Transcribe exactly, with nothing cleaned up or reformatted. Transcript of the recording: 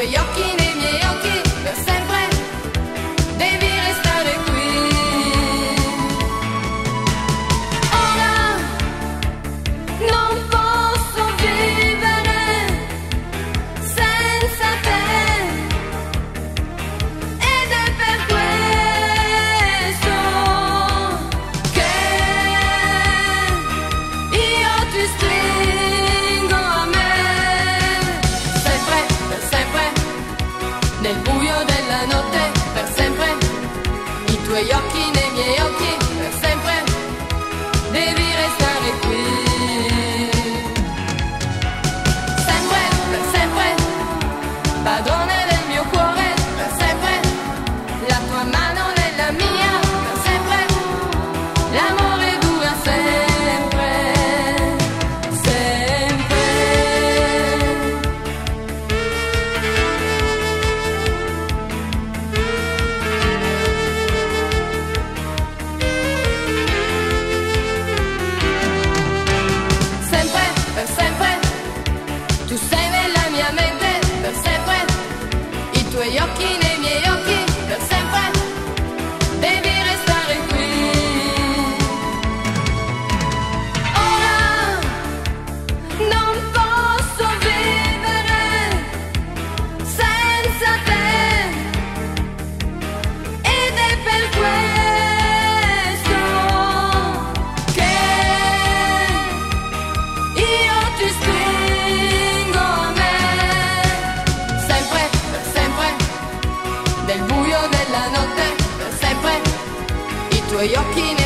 tuoi occhi nei miei occhi, per sempre devi restare qui. Ora non posso vivere senza te, ed è per questo che io ti stringo a me, sempre, per sempre, nel buio della notte, per sempre, i tuoi occhi nei miei occhi, per sempre, devi restare qui. Sempre, per sempre, padrone del mio cuore, per sempre, la tua mano nella mia, per sempre, l'amore dura sempre, sempre. Sempre, per sempre, tu sei nella mia mente, per sempre, i tuoi occhi nei miei occhi, per sempre, devi restare qui. Ora non posso vivere senza te, ed è per questo che io ti stringo a me, sempre, per sempre, nel buio della notte, per sempre, i tuoi occhi nei